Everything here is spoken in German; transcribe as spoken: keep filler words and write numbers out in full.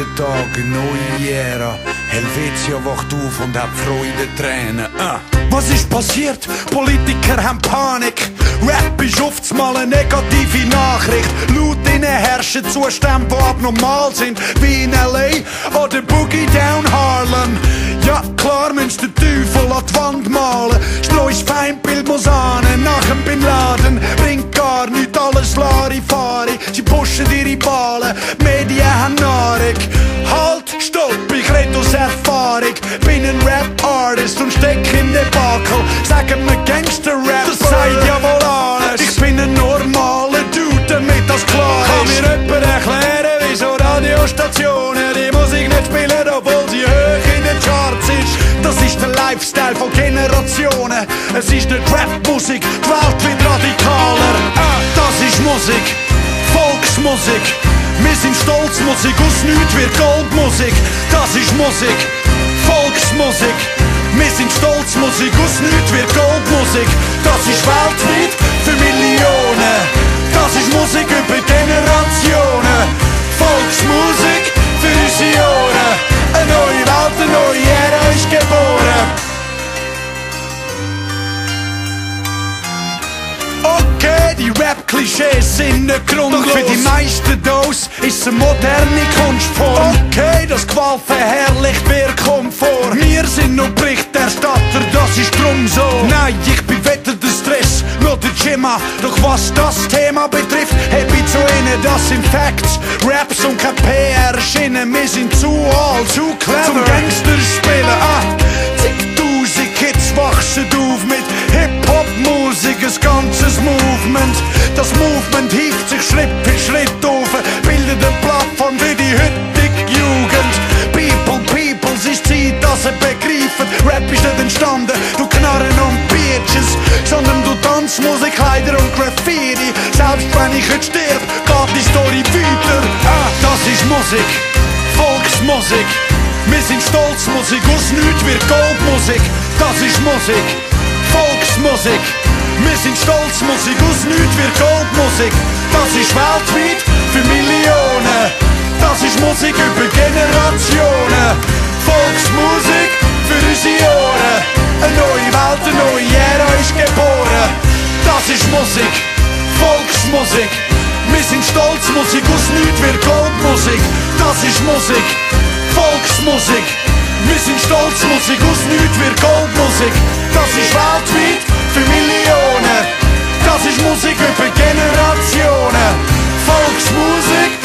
jeden Tag eine neue Ära. Helvetia wacht auf und hat Freudentränen. Ah. Was ist passiert? Politiker haben Panik. Rap ist oftmals eine negative Nachricht. Laut ihnen herrschen Zustände, die abnormal sind, wie in L A oder Boogie Down Harlem. Ja, klar müsst den Teufel an die Wand malen. Streus Feindbild muss ahnen, nach dem Bin Laden. Bringt gar nichts, alles Larifari. Sie pushen ihre Ballen, Medien haben Nahrung. Halt, stopp, ich rede aus Erfahrung. Bin ein Rap-Artist und steck im Debakel. Sagen mir Gangster-Rap, das sagt ja wohl alles. Ich bin ein normaler Dude, damit das klar ist. Kann mir jemand erklären, wieso Radiostationen die Musik nicht spielen, obwohl sie hoch in den Charts ist? Das ist der Lifestyle von Generationen. Es ist nicht Rap-Musik, die Welt wird radikaler. Das ist Musik, Volksmusik. Wir sind stolz, Musik aus nichts wird Goldmusik. Das ist Musik, Volksmusik. Wir sind stolz, Musik aus nichts wird Goldmusik. Das ist weltweit für Millionen. Das ist Musik über Generationen. Volksmusik für unsere Ohren. Eine neue Welt, eine neue Ära ist geboren. Okay, die Rap-Klischees sind nicht grundlos. Doch für die meisten Dose ist es eine moderne Kunstform. Okay, das Gewalt verherrlicht, wer kommt vor? Wir sind nur Berichterstatter, das ist drum so. Nein, ich bin weder der Stress, noch der Gemma. Doch was das Thema betrifft, heb ich zu ihnen, das sind Facts. Raps und kein P R-Schienen, wir sind zu alt, zu clever zum Gangster spielen. Ah, zigtausend Kids wachsen auf mit Hip-Hop-Musik, ein ganzes Movement. Das Movement hieft sich Schritt für Schritt auf, bildet eine Plattform für die heutige Jugend. People, people, es ist Zeit, dass sie begreifen, Rap ist nicht entstanden, du Knarren und Bitches, sondern du Tanzmusik, Kleider und Graffiti. Selbst wenn ich jetzt stirb, geht die Story weiter. Ah, das ist Musik, Volksmusik. Wir sind stolz, Musik aus nichts wird Goldmusik. Das ist Musik, Volksmusik. Wir sind stolz, Musik aus nichts wird Goldmusik. Das ist weltweit für Millionen. Das ist Musik über Generationen. Volksmusik für unsere Ohren. Eine neue Welt, eine neue Ära ist geboren. Das ist Musik, Volksmusik. Wir sind stolz, Musik aus nichts wird Goldmusik. Das ist Musik, Volksmusik. Wir sind stolz, Musik aus nichts wird Goldmusik. Das ist weltweit für Millionen. Das ist Musik über Generationen. Volksmusik